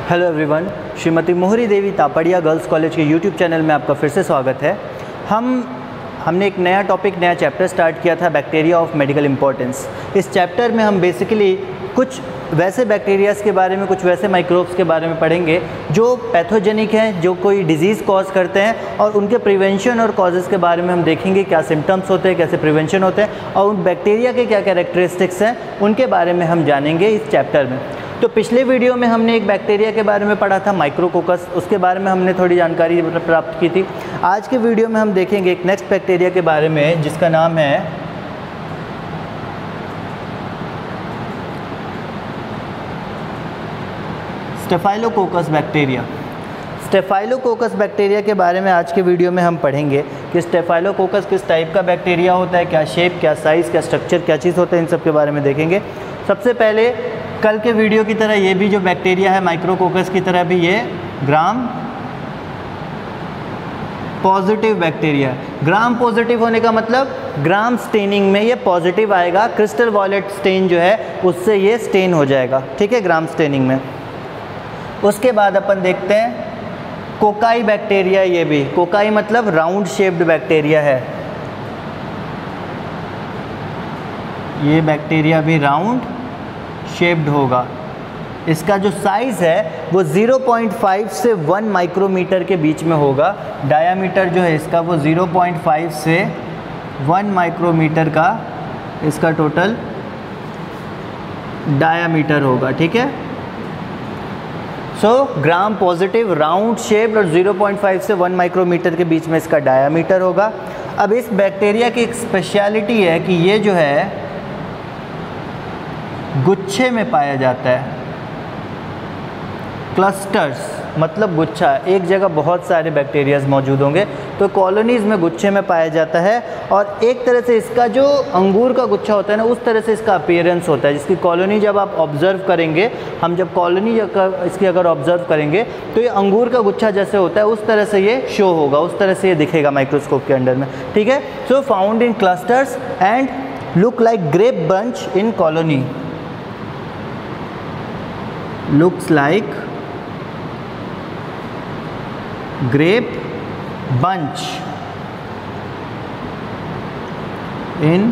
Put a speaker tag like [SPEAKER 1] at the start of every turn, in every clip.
[SPEAKER 1] Hello everyone, Shrimati Mohari Devi Tapadia girls college के YouTube channel में आपका फिर से स्वागत है। हमने एक नया टॉपिक, नया चैप्टर स्टार्ट किया था, बैक्टीरिया ऑफ मेडिकल इम्पोर्टेंस। इस चैप्टर में हम बेसिकली कुछ वैसे बैक्टीरियाज़ के बारे में, कुछ वैसे माइक्रोब्स के बारे में पढ़ेंगे जो पैथोजेनिक हैं, जो कोई डिजीज़ कॉज करते हैं, और उनके प्रिवेंशन और कॉजेज़ के बारे में हम देखेंगे, क्या सिम्टम्स होते हैं, कैसे प्रिवेंशन होते हैं, और उन बैक्टीरिया के क्या कैरेक्टरिस्टिक्स हैं उनके बारे में हम जानेंगे इस चैप्टर में। तो पिछले वीडियो में हमने एक बैक्टीरिया के बारे में पढ़ा था, माइक्रोकोकस, उसके बारे में हमने थोड़ी जानकारी प्राप्त की थी। आज के वीडियो में हम देखेंगे एक नेक्स्ट बैक्टीरिया के बारे में जिसका नाम है स्टेफाइलोकोकस बैक्टीरिया। स्टेफाइलोकोकस बैक्टीरिया के बारे में आज के वीडियो में हम पढ़ेंगे कि स्टेफाइलोकोकस किस टाइप का बैक्टीरिया होता है, क्या शेप, क्या साइज़, क्या स्ट्रक्चर, क्या चीज़ होता है, इन सब के बारे में देखेंगे। सबसे पहले कल के वीडियो की तरह ये भी जो बैक्टीरिया है माइक्रोकोकस की तरह भी ये ग्राम पॉजिटिव बैक्टीरिया है। ग्राम पॉजिटिव होने का मतलब ग्राम स्टेनिंग में ये पॉजिटिव आएगा, क्रिस्टल वॉयलेट स्टेन जो है उससे ये स्टेन हो जाएगा, ठीक है, ग्राम स्टेनिंग में। उसके बाद अपन देखते हैं कोकाई बैक्टीरिया। ये भी कोकाई मतलब राउंड शेप्ड बैक्टीरिया है। ये बैक्टीरिया भी राउंड शेप्ड होगा। इसका जो साइज़ है वो 0.5 से 1 माइक्रोमीटर के बीच में होगा। डायामीटर जो है इसका वो 0.5 से 1 माइक्रोमीटर का इसका टोटल डायामीटर होगा, ठीक है। So gram positive, round shaped और 0.5 से 1 माइक्रोमीटर के बीच में इसका डायामीटर होगा। अब इस बैक्टीरिया की एक स्पेशलिटी है कि ये जो है गुच्छे में पाया जाता है। क्लस्टर्स मतलब गुच्छा, एक जगह बहुत सारे बैक्टीरियाज मौजूद होंगे, तो कॉलोनीज़ में गुच्छे में पाया जाता है। और एक तरह से इसका जो अंगूर का गुच्छा होता है ना, उस तरह से इसका अपीयरेंस होता है। जिसकी कॉलोनी जब आप ऑब्ज़र्व करेंगे, हम जब कॉलोनी इसकी अगर ऑब्ज़र्व करेंगे तो ये अंगूर का गुच्छा जैसे होता है उस तरह से ये शो होगा, उस तरह से ये दिखेगा माइक्रोस्कोप के अंडर में, ठीक है। So found in clusters and look like grape bunch in colony. Looks like grape bunch in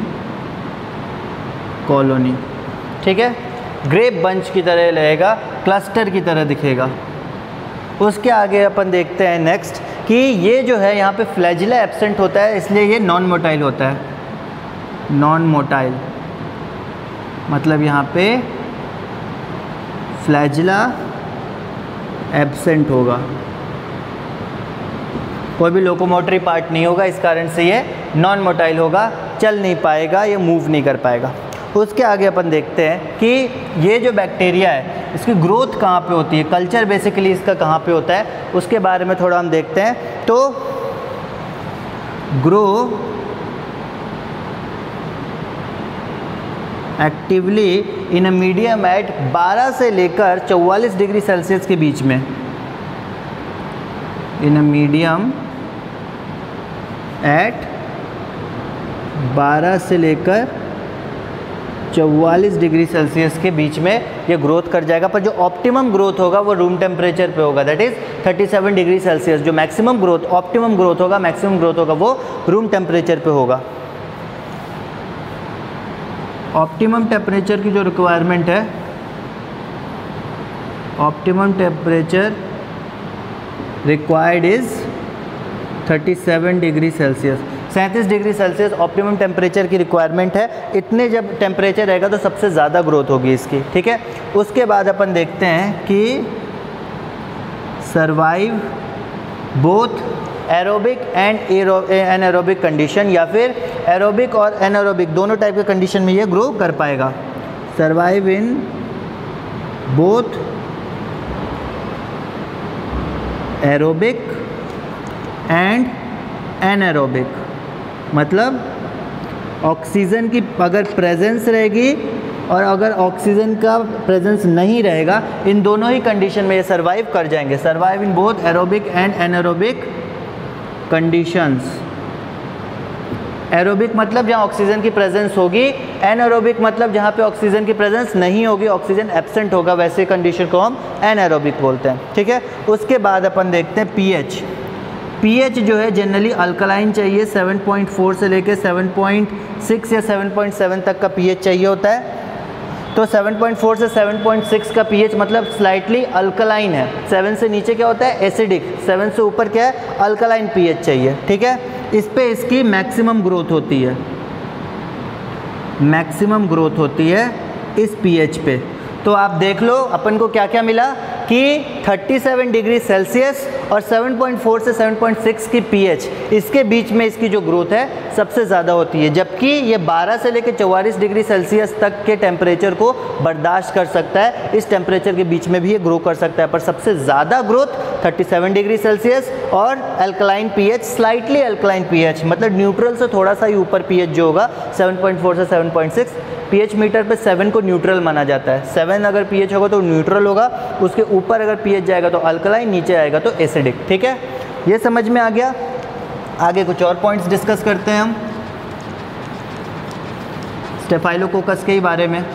[SPEAKER 1] colony, ठीक है। ग्रेप बंच की तरह रहेगा, क्लस्टर की तरह दिखेगा। उसके आगे अपन देखते हैं नेक्स्ट कि ये जो है यहाँ पे फ्लैजिला एब्सेंट होता है, इसलिए ये नॉन मोटाइल होता है। नॉन मोटाइल मतलब यहाँ पे फ्लैजिला एब्सेंट होगा, कोई भी लोकोमोटरी पार्ट नहीं होगा, इस कारण से ये नॉन मोटाइल होगा, चल नहीं पाएगा, ये मूव नहीं कर पाएगा। उसके आगे अपन देखते हैं कि ये जो बैक्टीरिया है इसकी ग्रोथ कहाँ पे होती है, कल्चर बेसिकली इसका कहाँ पे होता है, उसके बारे में थोड़ा हम देखते हैं। तो grow actively in a medium at 12 से लेकर 44 डिग्री सेल्सियस के बीच में। इन अ मीडियम एट 12 से लेकर 44 डिग्री सेल्सियस के बीच में ये ग्रोथ कर जाएगा। पर जो ऑप्टिमम ग्रोथ होगा वो रूम टेम्परेचर पे होगा, दैट इज़ 37 डिग्री सेल्सियस। जो मैक्सिमम ग्रोथ, ऑप्टिमम ग्रोथ होगा, मैक्सिमम ग्रोथ होगा वो रूम टेम्परेचर पे होगा। ऑप्टिमम टेम्परेचर की जो रिक्वायरमेंट है, optimum temperature required is 37 degree Celsius. 37 degree Celsius optimum temperature की रिक्वायरमेंट है। इतने जब टेम्परेचर रहेगा तो सबसे ज़्यादा ग्रोथ होगी इसकी, ठीक है। उसके बाद अपन देखते हैं कि survive both aerobic and anaerobic condition, या फिर एरोबिक और एनारोबिक दोनों टाइप के कंडीशन में ये ग्रो कर पाएगा। Survive in both aerobic and anaerobic मतलब ऑक्सीजन की अगर प्रेजेंस रहेगी और अगर ऑक्सीजन का प्रेजेंस नहीं रहेगा, इन दोनों ही कंडीशन में ये सर्वाइव कर जाएंगे। Survive in both aerobic and anaerobic conditions aerobic मतलब जहाँ ऑक्सीजन की प्रेजेंस होगी, एनएरोबिक मतलब जहाँ पे ऑक्सीजन की प्रेजेंस नहीं होगी, ऑक्सीजन एब्सेंट होगा, वैसे कंडीशन को हम एनएरोबिक बोलते हैं। ठीक है, उसके बाद अपन देखते हैं पीएच। पीएच जो है जनरली अल्कलाइन चाहिए, 7.4 से लेकर 7.6 या 7.7 तक का पीएच चाहिए होता है। तो 7.4 से 7.6 का पीएच मतलब स्लाइटली अल्कलाइन है। 7 से नीचे क्या होता है? एसिडिक। 7 से ऊपर क्या है? अल्कलाइन पीएच चाहिए। ठीक है, इस पे इसकी मैक्सिमम ग्रोथ होती है, मैक्सिमम ग्रोथ होती है इस पीएच पे। तो आप देख लो अपन को क्या क्या मिला कि 37 डिग्री सेल्सियस और 7.4 से 7.6 की पीएच, इसके बीच में इसकी जो ग्रोथ है सबसे ज़्यादा होती है, जबकि ये 12 से लेकर 44 डिग्री सेल्सियस तक के टेम्परेचर को बर्दाश्त कर सकता है। इस टेम्परेचर के बीच में भी ये ग्रो कर सकता है, पर सबसे ज़्यादा ग्रोथ 37 डिग्री सेल्सियस और alkaline pH, slightly alkaline pH मतलब न्यूट्रल से थोड़ा सा ही ऊपर पीएच जो होगा 7.4 से 7.6। पीएच मीटर पे 7 को न्यूट्रल माना जाता है। 7 अगर पीएच होगा तो न्यूट्रल होगा, उसके ऊपर अगर पीएच जाएगा तो अल्कलाइन, नीचे आएगा तो एसिडिक। ठीक है, ये समझ में आ गया। आगे कुछ और पॉइंट्स डिस्कस करते हैं हम स्टेफाइलोकोकस के ही बारे में।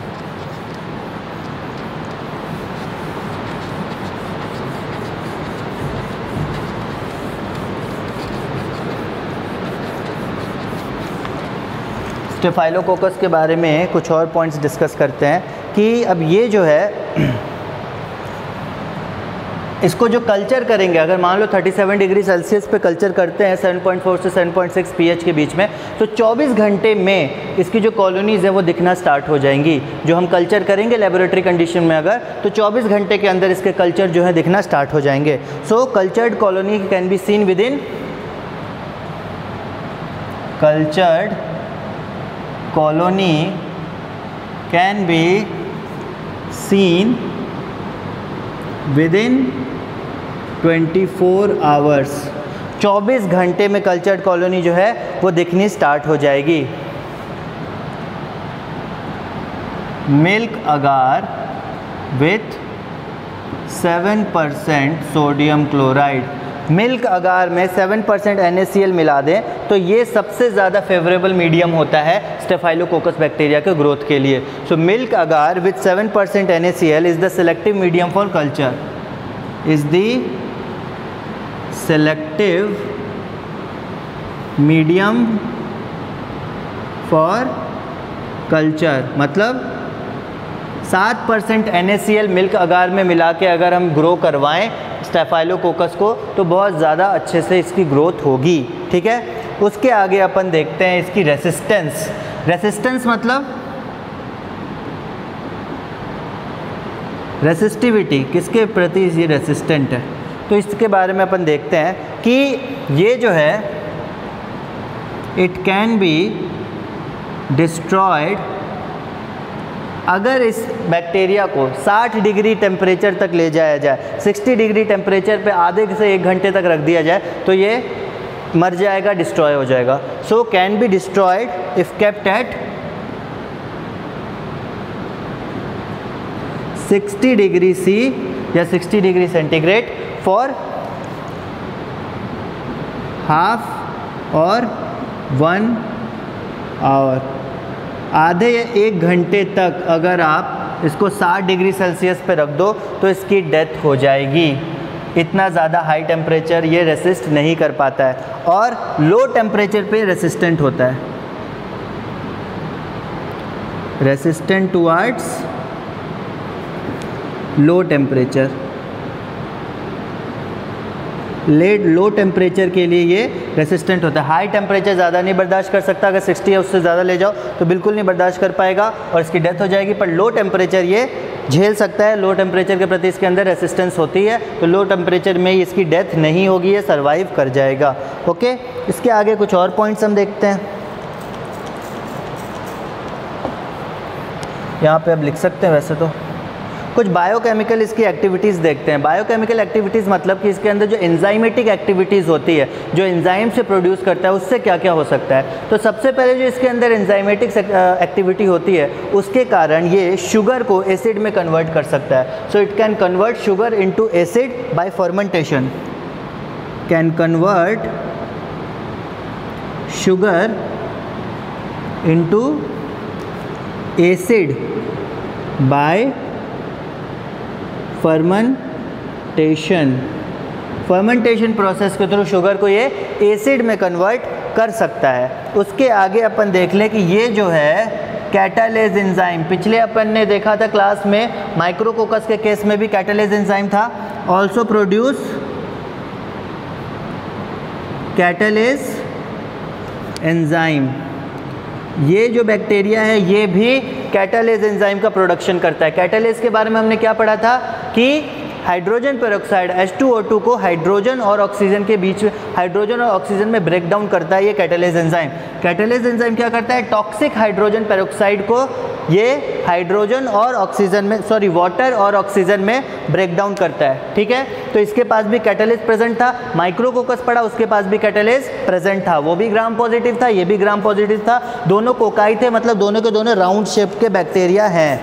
[SPEAKER 1] स्टेफाइलोकोकस के बारे में कुछ और पॉइंट्स डिस्कस करते हैं कि अब ये जो है इसको जो कल्चर करेंगे, अगर मान लो 37 डिग्री सेल्सियस पे कल्चर करते हैं 7.4 से 7.6 पीएच के बीच में, तो 24 घंटे में इसकी जो कॉलोनीज़ है वो दिखना स्टार्ट हो जाएंगी। जो हम कल्चर करेंगे लेबोरेटरी कंडीशन में अगर, तो 24 घंटे के अंदर इसके कल्चर जो है दिखना स्टार्ट हो जाएंगे। So cultured colony can be seen with in, cultured colony can be seen within 24 hours। 24 घंटे में कल्चर्ड कॉलोनी जो है वो दिखनी स्टार्ट हो जाएगी। Milk agar with 7% sodium chloride, milk agar में 7% NaCl मिला दें तो ये सबसे ज़्यादा फेवरेबल मीडियम होता है स्टेफाइलोकोकस बैक्टीरिया के ग्रोथ के लिए। So milk agar with 7% NaCl is the selective medium for culture, is the selective medium for culture. मतलब 7% NaCl मिल्क अगार में मिला के अगर हम ग्रो करवाएं स्टेफाइलोकोकस को तो बहुत ज़्यादा अच्छे से इसकी ग्रोथ होगी। ठीक है, उसके आगे अपन देखते हैं इसकी रेसिस्टेंस। रेसिस्टेंस मतलब रेसिस्टिविटी, किसके प्रति ये रेसिस्टेंट है, तो इसके बारे में अपन देखते हैं कि ये जो है इट कैन बी डिस्ट्रॉयड। अगर इस बैक्टीरिया को 60 डिग्री टेम्परेचर तक ले जाया जाए, 60 डिग्री टेम्परेचर पे आधे से 1 घंटे तक रख दिया जाए तो ये मर जाएगा, डिस्ट्रॉय हो जाएगा। So can be destroyed if kept at 60 degree C या 60 डिग्री सेंटीग्रेड फॉर हाफ और 1 आवर। आधे या 1 घंटे तक अगर आप इसको 60 डिग्री सेल्सियस पे रख दो तो इसकी डेथ हो जाएगी। इतना ज़्यादा हाई टेम्परेचर ये रेसिस्ट नहीं कर पाता है और लो टेम्परेचर पे रेसिस्टेंट होता है, resistant towards low temperature. Low temperature के लिए ये रेसिस्टेंट होता है। हाई टेम्परेचर ज़्यादा नहीं बर्दाश्त कर सकता, अगर 60 या उससे ज़्यादा ले जाओ तो बिल्कुल नहीं बर्दाश्त कर पाएगा और इसकी डेथ हो जाएगी। पर लो टेम्परेचर ये झेल सकता है, लो टेम्परेचर के प्रति इसके अंदर रेसिस्टेंस होती है, तो लो टेम्परेचर में इसकी डेथ नहीं होगी, ये सर्वाइव कर जाएगा। ओके, इसके आगे कुछ और पॉइंट्स हम देखते हैं। यहाँ पे अब लिख सकते हैं वैसे तो। कुछ बायोकेमिकल इसकी एक्टिविटीज़ देखते हैं। बायोकेमिकल एक्टिविटीज़ मतलब कि इसके अंदर जो एंजाइमेटिक एक्टिविटीज़ होती है, जो एंजाइम से प्रोड्यूस करता है, उससे क्या क्या हो सकता है। तो सबसे पहले जो इसके अंदर एंजाइमेटिक एक्टिविटी होती है उसके कारण ये शुगर को एसिड में कन्वर्ट कर सकता है। So it can convert sugar into acid by fermentation, can convert sugar into acid by fermentation process के थ्रू शुगर को ये एसिड में कन्वर्ट कर सकता है। उसके आगे अपन देख लें कि ये जो है कैटालेज एंजाइम, पिछले अपन ने देखा था क्लास में माइक्रोकोकस के केस में भी कैटालेज एंजाइम था, ऑल्सो प्रोड्यूस कैटालेज एंजाइम। ये जो बैक्टीरिया है ये भी कैटालेज एंजाइम का प्रोडक्शन करता है। कैटालेज के बारे में हमने क्या पढ़ा था कि हाइड्रोजन पेरोक्साइड H2O2 को हाइड्रोजन और ऑक्सीजन के बीच में, हाइड्रोजन और ऑक्सीजन में ब्रेक डाउन करता है ये कैटालेज एंजाइम। कैटालेज एंजाइम क्या करता है, टॉक्सिक हाइड्रोजन पेरोक्साइड को ये हाइड्रोजन और ऑक्सीजन में, सॉरी वाटर और ऑक्सीजन में ब्रेक डाउन करता है। ठीक है, तो इसके पास भी कैटालेज प्रेजेंट था। माइक्रोकोकस पढ़ा, उसके पास भी कैटालेज प्रेजेंट था, वो भी ग्राम पॉजिटिव था, ये भी ग्राम पॉजिटिव था, दोनों कोकाई थे, मतलब दोनों के दोनों राउंड शेप के बैक्टीरिया हैं।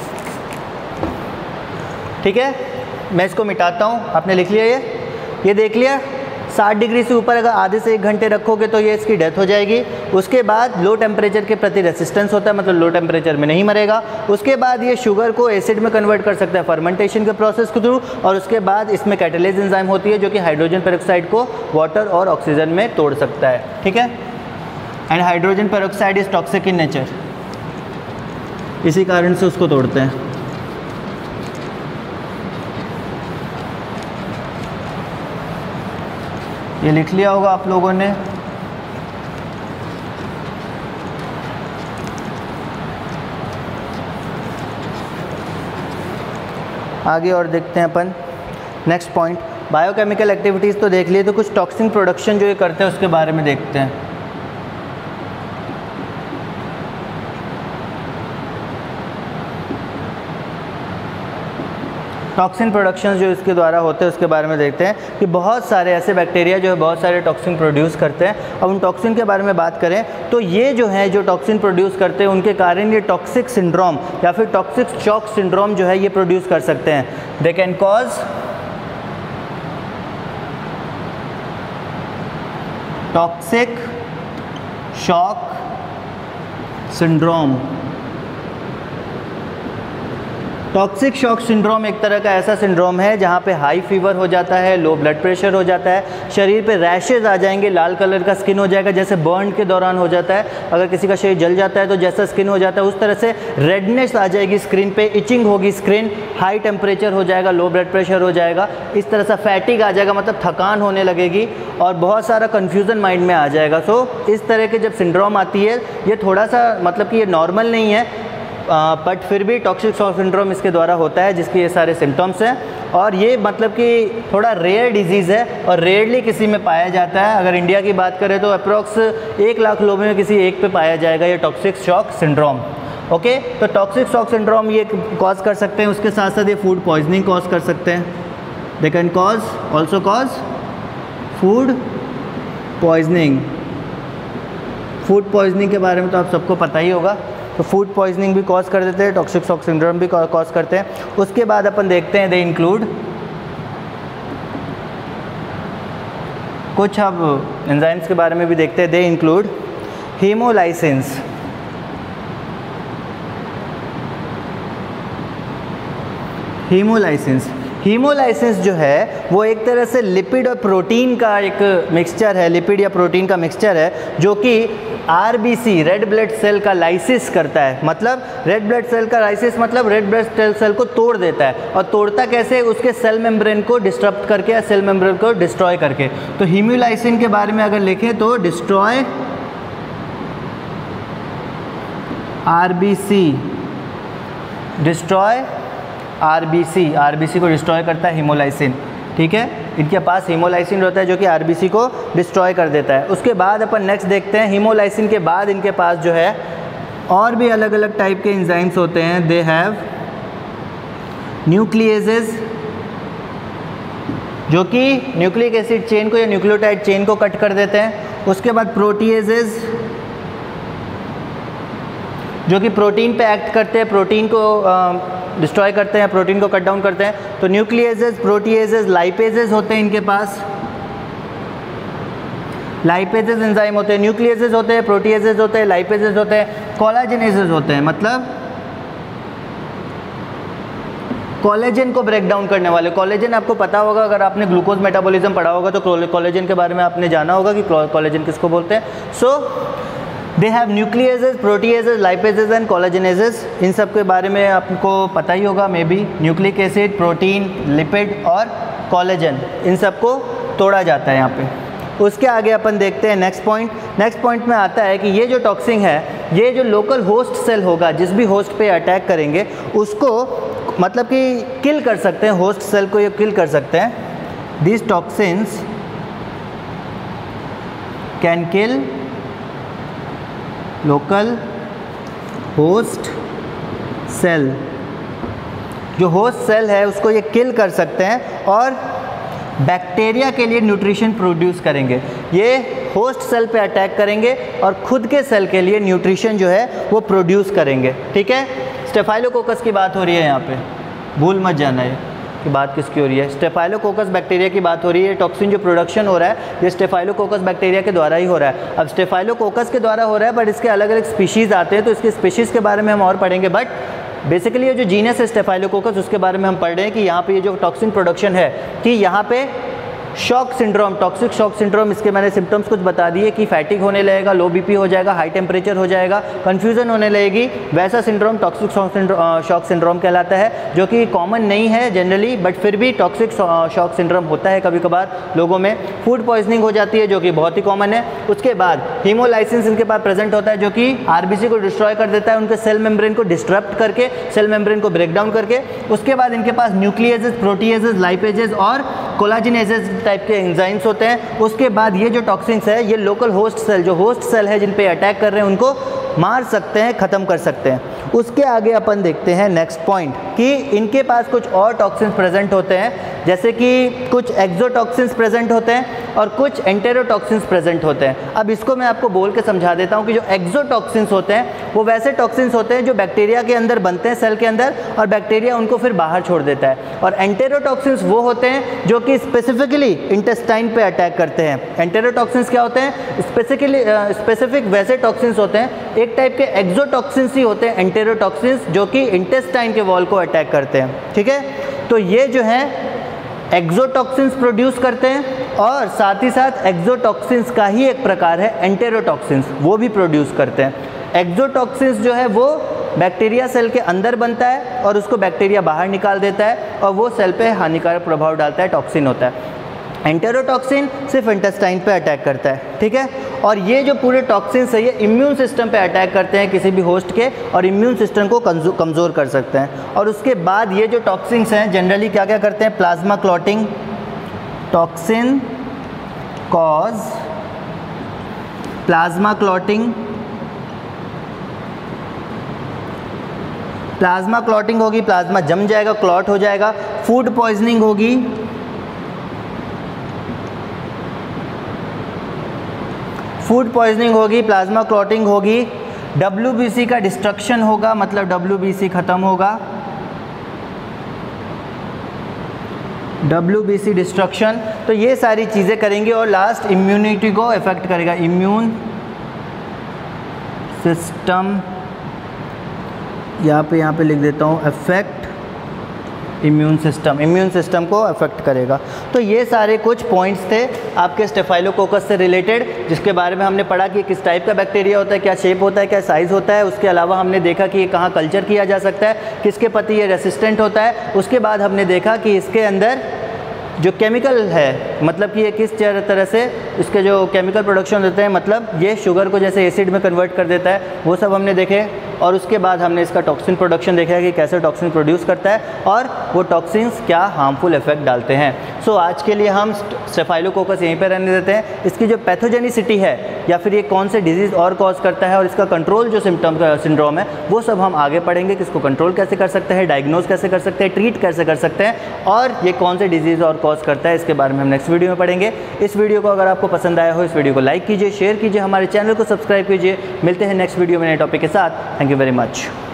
[SPEAKER 1] ठीक है, मैं इसको मिटाता हूँ, आपने लिख लिया ये देख लिया। 60 डिग्री से ऊपर अगर आधे से 1 घंटे रखोगे तो ये इसकी डेथ हो जाएगी। उसके बाद लो टेम्परेचर के प्रति रेसिस्टेंस होता है, मतलब लो टेम्परेचर में नहीं मरेगा। उसके बाद ये शुगर को एसिड में कन्वर्ट कर सकता है फर्मेंटेशन के प्रोसेस के थ्रू, और उसके बाद इसमें कैटालेज एंजाइम होती है जो कि हाइड्रोजन पेरोक्साइड को वाटर और ऑक्सीजन में तोड़ सकता है। ठीक है, and hydrogen peroxide is toxic in nature, इसी कारण से उसको तोड़ते हैं। ये लिख लिया होगा आप लोगों ने। आगे और देखते हैं अपन नेक्स्ट पॉइंट, बायोकेमिकल एक्टिविटीज़ तो देख लिए, तो कुछ टॉक्सिन प्रोडक्शन जो ये करते हैं उसके बारे में देखते हैं। टॉक्सिन प्रोडक्शन जो इसके द्वारा होते हैं उसके बारे में देखते हैं कि बहुत सारे ऐसे बैक्टीरिया जो है बहुत सारे टॉक्सिन प्रोड्यूस करते हैं। अब उन टॉक्सिन के बारे में बात करें तो ये जो है जो टॉक्सिन प्रोड्यूस करते हैं उनके कारण ये टॉक्सिक सिंड्रोम या फिर टॉक्सिक शॉक सिंड्रोम जो है ये प्रोड्यूस कर सकते हैं। They can cause toxic shock syndrome. Toxic shock syndrome एक तरह का ऐसा सिंड्रोम है जहाँ पे हाई फीवर हो जाता है, लो ब्लड प्रेशर हो जाता है, शरीर पे रैशेज आ जाएंगे, लाल कलर का स्किन हो जाएगा जैसे बर्न के दौरान हो जाता है, अगर किसी का शरीर जल जाता है तो जैसा स्किन हो जाता है उस तरह से रेडनेस आ जाएगी स्क्रीन पे, इचिंग होगी स्क्रीन, हाई टेम्परेचर हो जाएगा, लो ब्लड प्रेशर हो जाएगा, इस तरह से फैटिग आ जाएगा, मतलब थकान होने लगेगी और बहुत सारा कन्फ्यूज़न माइंड में आ जाएगा। सो इस तरह के जब सिंड्रोम आती है ये थोड़ा सा मतलब कि ये नॉर्मल नहीं है, बट फिर भी टॉक्सिक शॉक सिंड्रोम इसके द्वारा होता है जिसके ये सारे सिम्टम्स हैं और ये मतलब कि थोड़ा रेयर डिजीज़ है और रेयरली किसी में पाया जाता है। अगर इंडिया की बात करें तो अप्रॉक्स 1 लाख लोगों में किसी एक पे पाया जाएगा ये टॉक्सिक शॉक सिंड्रोम। ओके, तो टॉक्सिक शॉक सिंड्रोम ये कॉज कर सकते हैं, उसके साथ साथ ये फूड पॉइजनिंग कॉज कर सकते हैं। They can cause also cause food poisoning. Food poisoning के बारे में तो आप सबको पता ही होगा, तो फूड पॉइजनिंग भी कॉज कर देते हैं, टॉक्सिक शॉक सिंड्रोम भी कॉज करते हैं। उसके बाद अपन देखते हैं दे इंक्लूड कुछ, अब एंजाइम्स के बारे में भी देखते हैं। दे इंक्लूड हीमोलाइसिस, हीमोलाइसिस जो है वो एक तरह से लिपिड और प्रोटीन का एक मिक्सचर है, लिपिड या प्रोटीन का मिक्सचर है जो कि आरबीसी रेड ब्लड सेल का लाइसिस करता है। मतलब रेड ब्लड सेल का लाइसिस मतलब रेड ब्लड सेल को तोड़ देता है, और तोड़ता कैसे, उसके सेल मेम्ब्रेन को डिस्टर्ब करके या सेल मेम्ब्रेन को डिस्ट्रॉय करके। तो हीमोलाइसिन के बारे में अगर लिखें तो destroy RBC, destroy RBC, RBC को डिस्ट्रॉय करता है हीमोलाइसिन। ठीक है, इनके पास हीमोलाइसिन होता है जो कि आरबीसी को डिस्ट्रॉय कर देता है। उसके बाद अपन नेक्स्ट देखते हैं, हीमोलाइसिन के बाद इनके पास जो है और भी अलग अलग टाइप के एंजाइम्स होते हैं। दे हैव न्यूक्लिएजेस जो कि न्यूक्लिक एसिड चेन को या न्यूक्लियोटाइड चेन को कट कर देते हैं। उसके बाद प्रोटीएजेस जो कि प्रोटीन पे एक्ट करते हैं, प्रोटीन को डिस्ट्रॉय करते हैं, प्रोटीन को कट डाउन करते हैं। तो न्यूक्लिएजेस, प्रोटीएजेस, लाइपेजेस होते हैं इनके पास। लाइपेजेस एंजाइम होते हैं, न्यूक्लियसेस होते हैं, प्रोटीएजेस होते हैं, लाइपेजेस होते हैं, कोलाजेनेसेस होते हैं, मतलब कोलेजन को ब्रेक डाउन करने वाले। कोलेजन आपको पता होगा, अगर आपने ग्लूकोज मेटाबॉलिज्म पढ़ा होगा तो कोलेजन के बारे में आपने जाना होगा कि कोलेजन किसको बोलते हैं। So they have nucleases, proteases, lipases and collagenases. इन सब के बारे में आपको पता ही होगा maybe. Nucleic acid, protein, lipid और कोलेजन, इन सबको तोड़ा जाता है यहाँ पे। उसके आगे अपन देखते हैं नेक्स्ट पॉइंट। नेक्स्ट पॉइंट में आता है कि ये जो टॉक्सिन है, ये जो लोकल होस्ट सेल होगा, जिस भी होस्ट पे अटैक करेंगे उसको मतलब कि किल कर सकते हैं, होस्ट सेल को ये किल कर सकते हैं। This toxins can kill local host cell. जो होस्ट सेल है उसको ये किल कर सकते हैं और बैक्टीरिया के लिए न्यूट्रिशन प्रोड्यूस करेंगे। ये होस्ट सेल पे अटैक करेंगे और खुद के सेल के लिए न्यूट्रिशन जो है वो प्रोड्यूस करेंगे। ठीक है, स्टेफाइलोकोकस की बात हो रही है यहाँ पे, भूल मत जाना ये कि बात किसकी हो रही है। स्टेफाइलोकोकस बैक्टीरिया की बात हो रही है। टॉक्सिन जो प्रोडक्शन हो रहा है ये स्टेफाइलोकोकस बैक्टीरिया के द्वारा ही हो रहा है। अब स्टेफाइलोकोकस के द्वारा हो रहा है, बट इसके अलग अलग स्पीशीज़ आते हैं, तो इसके स्पीशीज़ के बारे में हम और पढ़ेंगे। बट बेसिकली ये जो जीनस है स्टेफाइलोकोकस, उसके बारे में हम पढ़ रहे हैं कि यहाँ पे ये जो टॉक्सिन प्रोडक्शन है कि यहाँ पे shock syndrome, toxic shock syndrome, इसके मैंने सिम्टम्स कुछ बता दिए कि फैटिक होने लगेगा, लो बीपी हो जाएगा, हाई टेम्परेचर हो जाएगा, कन्फ्यूज़न होने लगेगी। वैसा सिंड्रोम टॉक्सिक शॉक सिंड्रोम कहलाता है, जो कि कॉमन नहीं है जनरली, बट फिर भी टॉक्सिक शॉक सिंड्रोम होता है कभी कभार लोगों में। फूड पॉइजनिंग हो जाती है, जो कि बहुत ही कॉमन है। उसके बाद हीमोलाइसिस इनके पास प्रेजेंट होता है, जो कि आरबीसी को डिस्ट्रॉय कर देता है, उनके सेल मेम्ब्रेन को डिस्टर्ब करके, सेल मेम्ब्रेन को ब्रेक डाउन करके। उसके बाद इनके पास न्यूक्लियसेस, प्रोटीएजेस, लाइपेजेस और कोलाजिनेजेस टाइप के एंजाइम्स होते हैं। उसके बाद ये जो टॉक्सिन्स है ये लोकल होस्ट सेल, जो होस्ट सेल है जिन पे अटैक कर रहे हैं, उनको मार सकते हैं, ख़त्म कर सकते हैं। उसके आगे अपन देखते हैं नेक्स्ट पॉइंट कि इनके पास कुछ और टॉक्सिन्स प्रेजेंट होते हैं, जैसे कि कुछ एक्सोटॉक्सिन्स प्रेजेंट होते हैं और कुछ एंटेरोटॉक्सिन्स प्रेजेंट होते हैं। अब इसको मैं आपको बोल के समझा देता हूँ कि जो एक्सोटॉक्सिन्स होते हैं वो वैसे टॉक्सिन्स होते हैं जो बैक्टीरिया के अंदर बनते हैं, सेल के अंदर, और बैक्टीरिया उनको फिर बाहर छोड़ देता है। और एंटेरोटॉक्सिन्स वो होते हैं जो कि स्पेसिफिकली इंटेस्टाइन पे अटैक करते हैं। एंटेरोटॉक्सिन्स क्या होते हैं? स्पेसिफिक वैसे टॉक्सिन्स होते हैं, एक टाइप के एक्सोटॉक्सिन्स ही होते हैं एंटेरोटॉक्सिन्स, जो कि इंटेस्टाइन के वॉल को अटैक करते हैं। ठीक है, तो ये जो है एक्सोटॉक्सिन्स प्रोड्यूस करते हैं, और साथ ही साथ एक्सोटॉक्सिन्स का ही एक प्रकार है एंटेरोटॉक्सिन्स, वो भी प्रोड्यूस करते हैं। एक्सोटॉक्सिन्स जो है वो बैक्टीरिया सेल के अंदर बनता है और उसको बैक्टीरिया बाहर निकाल देता है और वो सेल पे हानिकारक प्रभाव डालता है, टॉक्सिन होता है। एंटेरोटॉक्सिन सिर्फ इंटेस्टाइन पे अटैक करता है। ठीक है, और ये जो पूरे टॉक्सिन्स है ये इम्यून सिस्टम पे अटैक करते हैं किसी भी होस्ट के, और इम्यून सिस्टम को कमज़ोर कर सकते हैं। और उसके बाद ये जो टॉक्सिन्स हैं जनरली क्या क्या करते हैं? Plasma clotting, toxin cause plasma clotting, plasma clotting होगी, प्लाज्मा जम जाएगा, क्लॉट हो जाएगा। फूड पॉइजनिंग होगी, फूड पॉइजनिंग होगी, प्लाज्मा क्लॉटिंग होगी। WBC का डिस्ट्रक्शन होगा, मतलब WBC ख़त्म होगा, WBC डिस्ट्रक्शन। तो ये सारी चीज़ें करेंगे और लास्ट इम्यूनिटी को इफेक्ट करेगा, इम्यून सिस्टम, यहाँ पे लिख देता हूँ, अफेक्ट इम्यून सिस्टम को अफेक्ट करेगा। तो ये सारे कुछ पॉइंट्स थे आपके स्टेफाइलोकोकस से रिलेटेड, जिसके बारे में हमने पढ़ा कि किस टाइप का बैक्टीरिया होता है, क्या शेप होता है, क्या साइज़ होता है। उसके अलावा हमने देखा कि ये कहाँ कल्चर किया जा सकता है, किसके प्रति ये रेसिस्टेंट होता है। उसके बाद हमने देखा कि इसके अंदर जो केमिकल है, मतलब कि ये किस तरह से इसके जो केमिकल प्रोडक्शन होते हैं, मतलब ये शुगर को जैसे एसिड में कन्वर्ट कर देता है, वो सब हमने देखे। और उसके बाद हमने इसका टॉक्सिन प्रोडक्शन देखा है कि कैसे टॉक्सिन प्रोड्यूस करता है और वो टॉक्सिन्स क्या हार्मफुल इफेक्ट डालते हैं। सो आज के लिए हम स्टेफाइलोकोकस यहीं पर रहने देते हैं। इसकी जो पैथोजेनिसिटी है या फिर ये कौन से डिजीज़ और कॉज करता है और इसका कंट्रोल जो सिंड्रोम है वो सब हम आगे पढ़ेंगे कि इसको कंट्रोल कैसे कर सकते हैं, डायग्नोज कैसे कर सकते हैं, ट्रीट कैसे कर सकते हैं, और ये कौन से डिजीज़ और कॉज करता है इसके बारे में हम नेक्स्ट वीडियो में पढ़ेंगे। इस वीडियो को अगर आपको पसंद आया हो, इस वीडियो को लाइक कीजिए, शेयर कीजिए, हमारे चैनल को सब्सक्राइब कीजिए। मिलते हैं नेक्स्ट वीडियो में नए टॉपिक के साथ। Thank you very much.